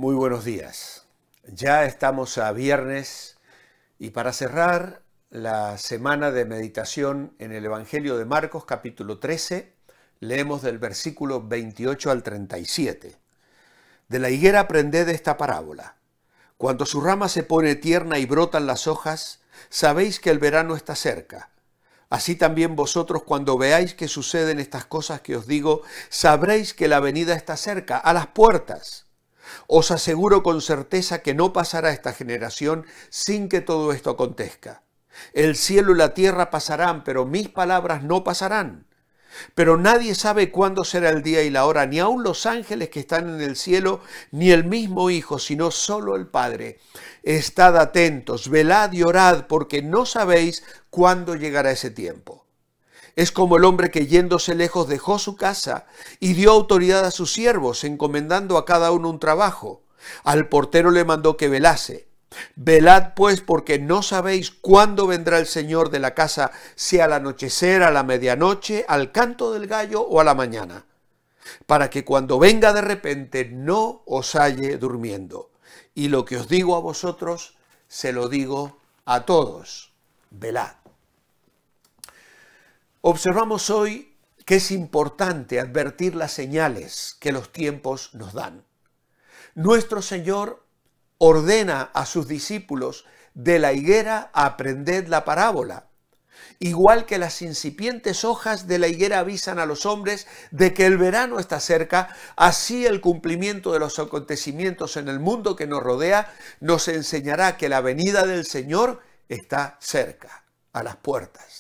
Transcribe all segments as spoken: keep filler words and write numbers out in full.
Muy buenos días. Ya estamos a viernes y para cerrar la semana de meditación en el Evangelio de Marcos, capítulo trece, leemos del versículo veintiocho al treinta y siete. De la higuera aprended esta parábola. Cuando su rama se pone tierna y brotan las hojas, sabéis que el verano está cerca. Así también vosotros, cuando veáis que suceden estas cosas que os digo, sabréis que la venida está cerca, a las puertas. Os aseguro con certeza que no pasará esta generación sin que todo esto acontezca. El cielo y la tierra pasarán, pero mis palabras no pasarán. Pero nadie sabe cuándo será el día y la hora, ni aun los ángeles que están en el cielo, ni el mismo Hijo, sino solo el Padre. Estad atentos, velad y orad, porque no sabéis cuándo llegará ese tiempo. Es como el hombre que yéndose lejos dejó su casa y dio autoridad a sus siervos, encomendando a cada uno un trabajo. Al portero le mandó que velase. Velad pues, porque no sabéis cuándo vendrá el Señor de la casa, si al anochecer, a la medianoche, al canto del gallo o a la mañana, para que cuando venga de repente no os halle durmiendo. Y lo que os digo a vosotros, se lo digo a todos. Velad. Observamos hoy que es importante advertir las señales que los tiempos nos dan. Nuestro Señor ordena a sus discípulos: de la higuera aprended la parábola. Igual que las incipientes hojas de la higuera avisan a los hombres de que el verano está cerca, así el cumplimiento de los acontecimientos en el mundo que nos rodea nos enseñará que la venida del Señor está cerca, a las puertas.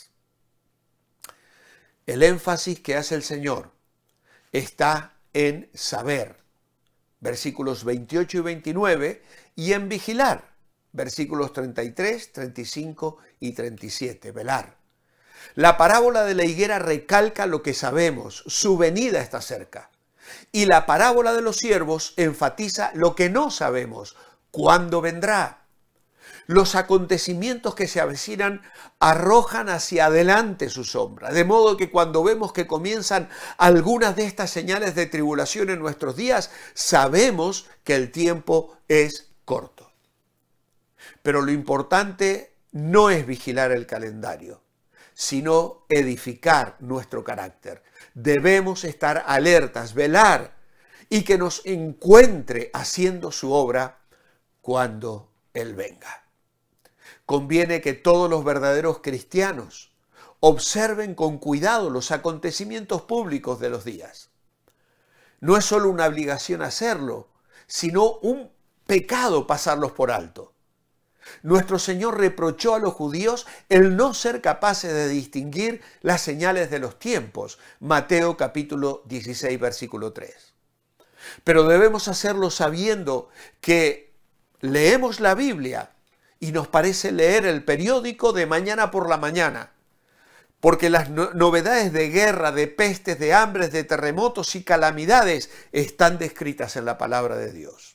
El énfasis que hace el Señor está en saber, versículos veintiocho y veintinueve, y en vigilar, versículos treinta y tres, treinta y cinco y treinta y siete, velar. La parábola de la higuera recalca lo que sabemos, su venida está cerca. Y la parábola de los siervos enfatiza lo que no sabemos, cuándo vendrá. Los acontecimientos que se avecinan arrojan hacia adelante su sombra, de modo que cuando vemos que comienzan algunas de estas señales de tribulación en nuestros días, sabemos que el tiempo es corto. Pero lo importante no es vigilar el calendario, sino edificar nuestro carácter. Debemos estar alertas, velar, y que nos encuentre haciendo su obra cuando Él venga. Conviene que todos los verdaderos cristianos observen con cuidado los acontecimientos públicos de los días. No es solo una obligación hacerlo, sino un pecado pasarlos por alto. Nuestro Señor reprochó a los judíos el no ser capaces de distinguir las señales de los tiempos. Mateo capítulo dieciséis, versículo tres. Pero debemos hacerlo sabiendo que leemos la Biblia y nos parece leer el periódico de mañana por la mañana, porque las no- novedades de guerra, de pestes, de hambres, de terremotos y calamidades están descritas en la palabra de Dios.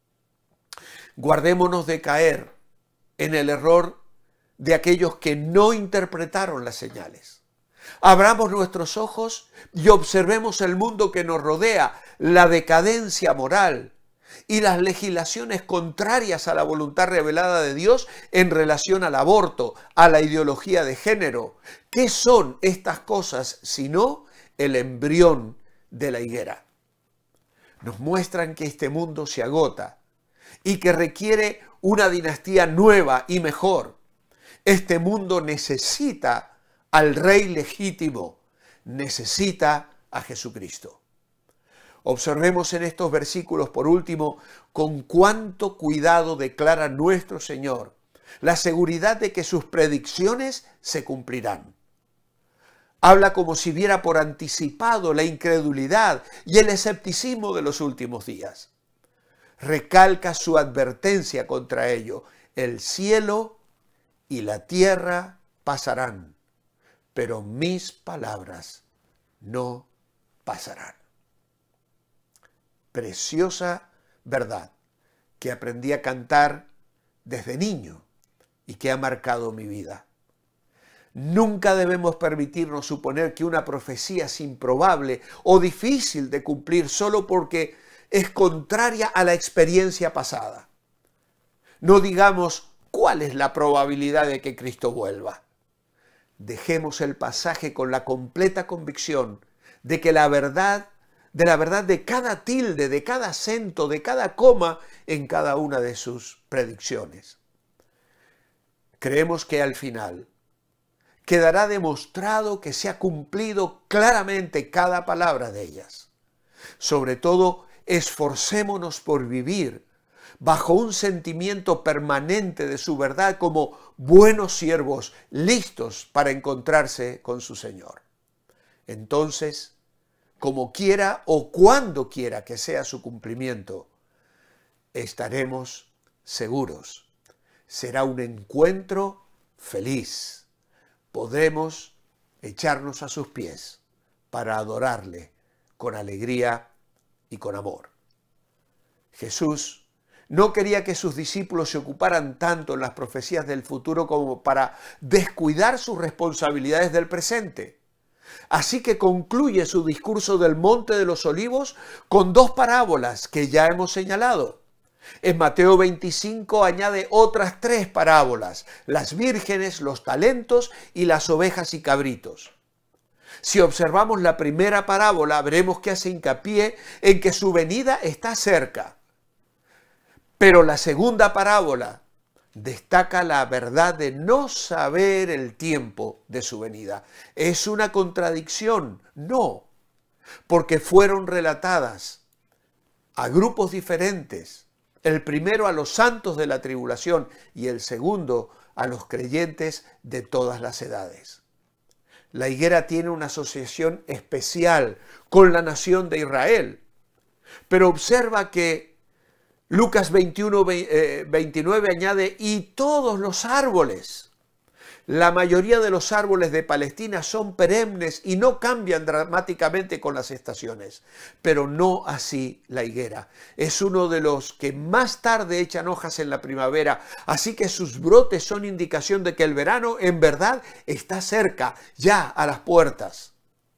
Guardémonos de caer en el error de aquellos que no interpretaron las señales. Abramos nuestros ojos y observemos el mundo que nos rodea, la decadencia moral y las legislaciones contrarias a la voluntad revelada de Dios en relación al aborto, a la ideología de género. ¿Qué son estas cosas sino el embrión de la higuera? Nos muestran que este mundo se agota y que requiere una dinastía nueva y mejor. Este mundo necesita al Rey legítimo, necesita a Jesucristo. Observemos en estos versículos, por último, con cuánto cuidado declara nuestro Señor la seguridad de que sus predicciones se cumplirán. Habla como si viera por anticipado la incredulidad y el escepticismo de los últimos días. Recalca su advertencia contra ello: el cielo y la tierra pasarán, pero mis palabras no pasarán. Preciosa verdad que aprendí a cantar desde niño y que ha marcado mi vida. Nunca debemos permitirnos suponer que una profecía es improbable o difícil de cumplir solo porque es contraria a la experiencia pasada. No digamos cuál es la probabilidad de que Cristo vuelva. Dejemos el pasaje con la completa convicción de que la verdad, de la verdad de cada tilde, de cada acento, de cada coma en cada una de sus predicciones. Creemos que al final quedará demostrado que se ha cumplido claramente cada palabra de ellas. Sobre todo, esforcémonos por vivir bajo un sentimiento permanente de su verdad como buenos siervos listos para encontrarse con su Señor. Entonces, como quiera o cuando quiera que sea su cumplimiento, estaremos seguros. Será un encuentro feliz. Podremos echarnos a sus pies para adorarle con alegría y con amor. Jesús no quería que sus discípulos se ocuparan tanto en las profecías del futuro como para descuidar sus responsabilidades del presente. Así que concluye su discurso del Monte de los Olivos con dos parábolas que ya hemos señalado. En Mateo veinticinco añade otras tres parábolas: las vírgenes, los talentos y las ovejas y cabritos. Si observamos la primera parábola, veremos que hace hincapié en que su venida está cerca. Pero la segunda parábola destaca la verdad de no saber el tiempo de su venida. ¿Es una contradicción? No, porque fueron relatadas a grupos diferentes. El primero a los santos de la tribulación y el segundo a los creyentes de todas las edades. La higuera tiene una asociación especial con la nación de Israel, pero observa que Lucas veintiuno, veintinueve añade, y todos los árboles. La mayoría de los árboles de Palestina son perennes y no cambian dramáticamente con las estaciones, pero no así la higuera. Es uno de los que más tarde echan hojas en la primavera, así que sus brotes son indicación de que el verano en verdad está cerca, ya a las puertas.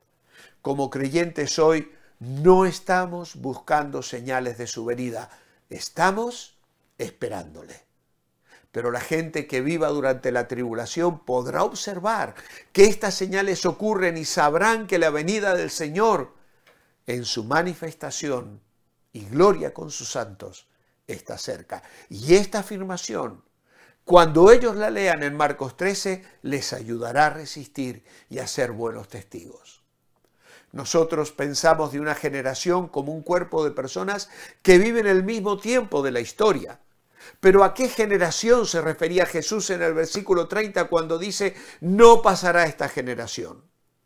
Como creyentes hoy no estamos buscando señales de su venida, estamos esperándole. Pero la gente que viva durante la tribulación podrá observar que estas señales ocurren y sabrán que la venida del Señor en su manifestación y gloria con sus santos está cerca. Y esta afirmación, cuando ellos la lean en Marcos trece, les ayudará a resistir y a ser buenos testigos. Nosotros pensamos de una generación como un cuerpo de personas que viven el mismo tiempo de la historia. Pero ¿a qué generación se refería Jesús en el versículo treinta cuando dice no pasará esta generación?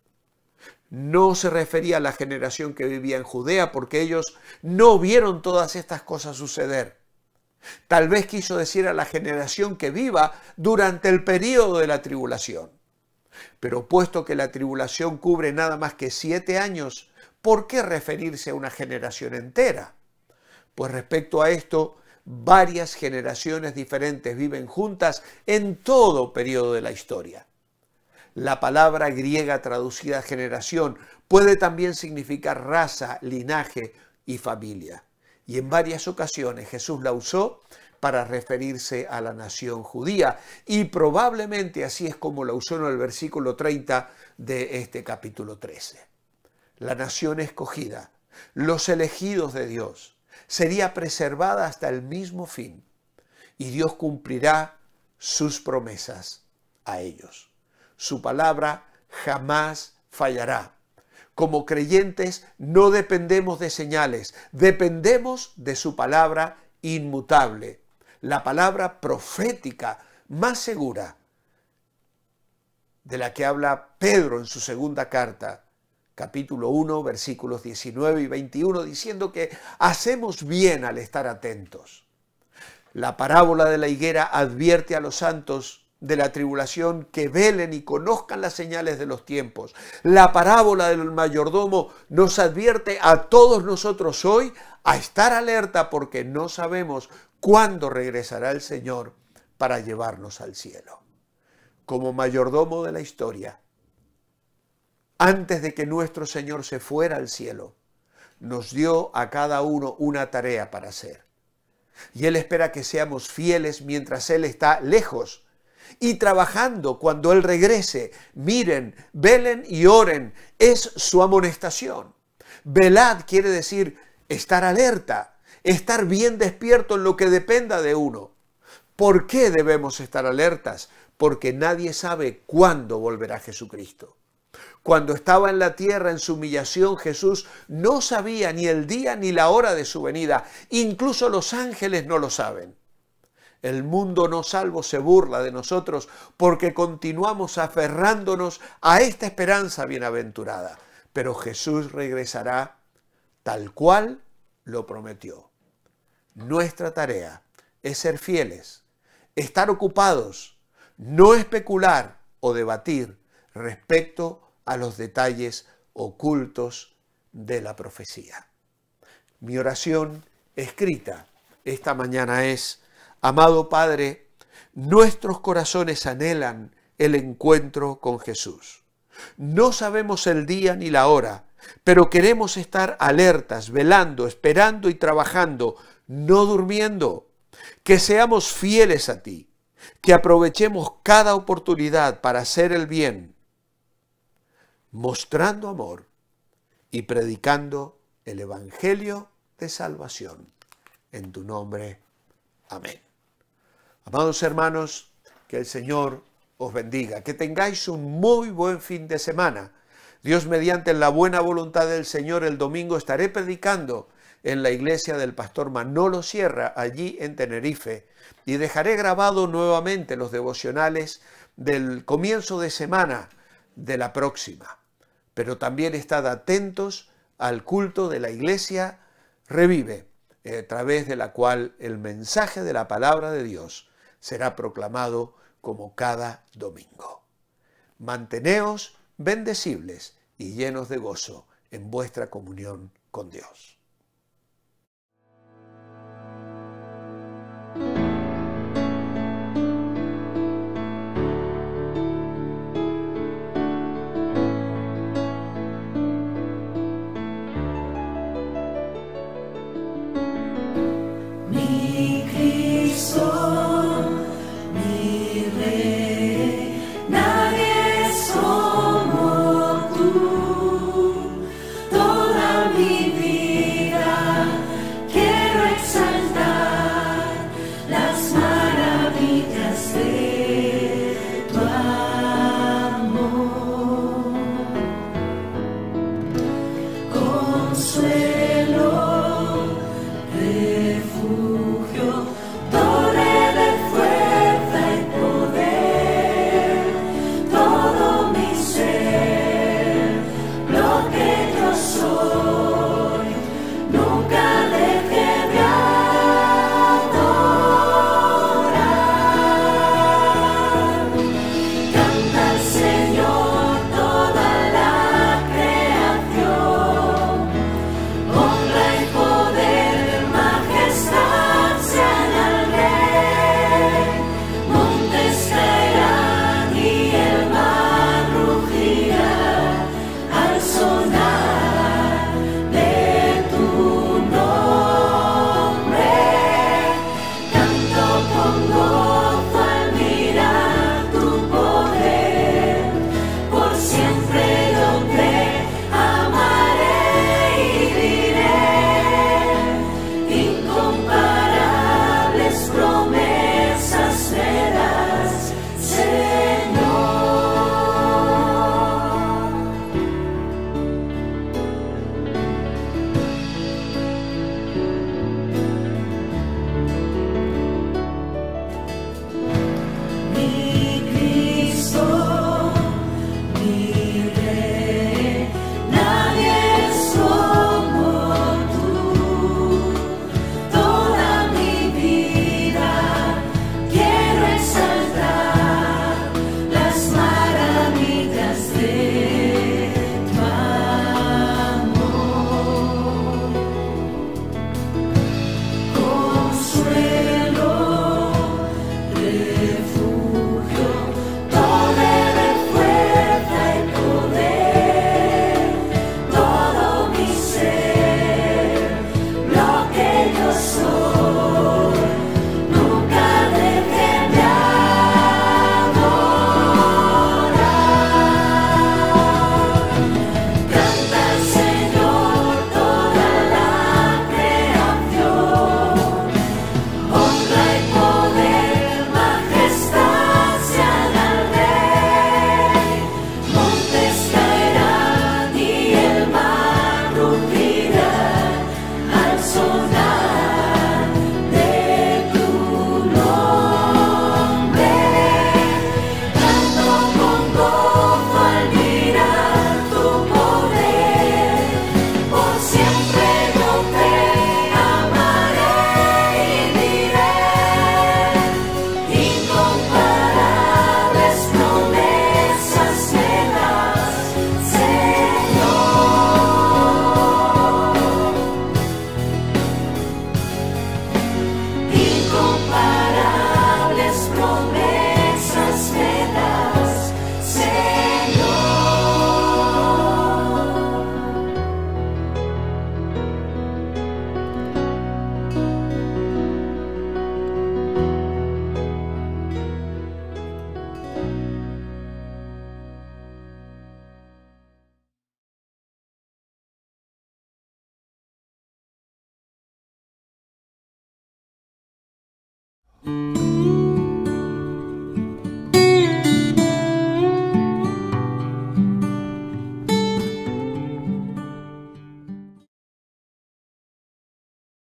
No se refería a la generación que vivía en Judea porque ellos no vieron todas estas cosas suceder. Tal vez quiso decir a la generación que viva durante el período de la tribulación. Pero puesto que la tribulación cubre nada más que siete años, ¿por qué referirse a una generación entera? Pues respecto a esto, varias generaciones diferentes viven juntas en todo periodo de la historia. La palabra griega traducida generación puede también significar raza, linaje y familia. Y en varias ocasiones Jesús la usó para referirse a la nación judía. Y probablemente así es como la usó en el versículo treinta de este capítulo trece. La nación escogida, los elegidos de Dios, sería preservada hasta el mismo fin. Y Dios cumplirá sus promesas a ellos. Su palabra jamás fallará. Como creyentes no dependemos de señales, dependemos de su palabra inmutable, la palabra profética más segura de la que habla Pedro en su segunda carta, capítulo uno, versículos diecinueve y veintiuno, diciendo que hacemos bien al estar atentos. La parábola de la higuera advierte a los santos de la tribulación que velen y conozcan las señales de los tiempos. La parábola del mayordomo nos advierte a todos nosotros hoy a estar alerta porque no sabemos cuándo regresará el Señor para llevarnos al cielo. Como mayordomo de la historia, antes de que nuestro Señor se fuera al cielo, nos dio a cada uno una tarea para hacer. Y Él espera que seamos fieles mientras Él está lejos y trabajando cuando Él regrese. Miren, velen y oren, es su amonestación. Velad quiere decir estar alerta, estar bien despierto en lo que dependa de uno. ¿Por qué debemos estar alertas? Porque nadie sabe cuándo volverá Jesucristo. Cuando estaba en la tierra en su humillación, Jesús no sabía ni el día ni la hora de su venida. Incluso los ángeles no lo saben. El mundo no salvo se burla de nosotros porque continuamos aferrándonos a esta esperanza bienaventurada. Pero Jesús regresará tal cual lo prometió. Nuestra tarea es ser fieles, estar ocupados, no especular o debatir respecto a los detalles ocultos de la profecía. Mi oración escrita esta mañana es: amado Padre, nuestros corazones anhelan el encuentro con Jesús. No sabemos el día ni la hora, pero queremos estar alertas, velando, esperando y trabajando, no durmiendo. Que seamos fieles a ti, que aprovechemos cada oportunidad para hacer el bien, mostrando amor y predicando el Evangelio de salvación. En tu nombre, amén. Amados hermanos, que el Señor os bendiga, que tengáis un muy buen fin de semana. Dios mediante, en la buena voluntad del Señor, el domingo estaré predicando en la iglesia del pastor Manolo Sierra, allí en Tenerife, y dejaré grabado nuevamente los devocionales del comienzo de semana de la próxima. Pero también estad atentos al culto de la iglesia Revive, a través de la cual el mensaje de la palabra de Dios será proclamado como cada domingo. Manteneos bendecibles y llenos de gozo en vuestra comunión con Dios.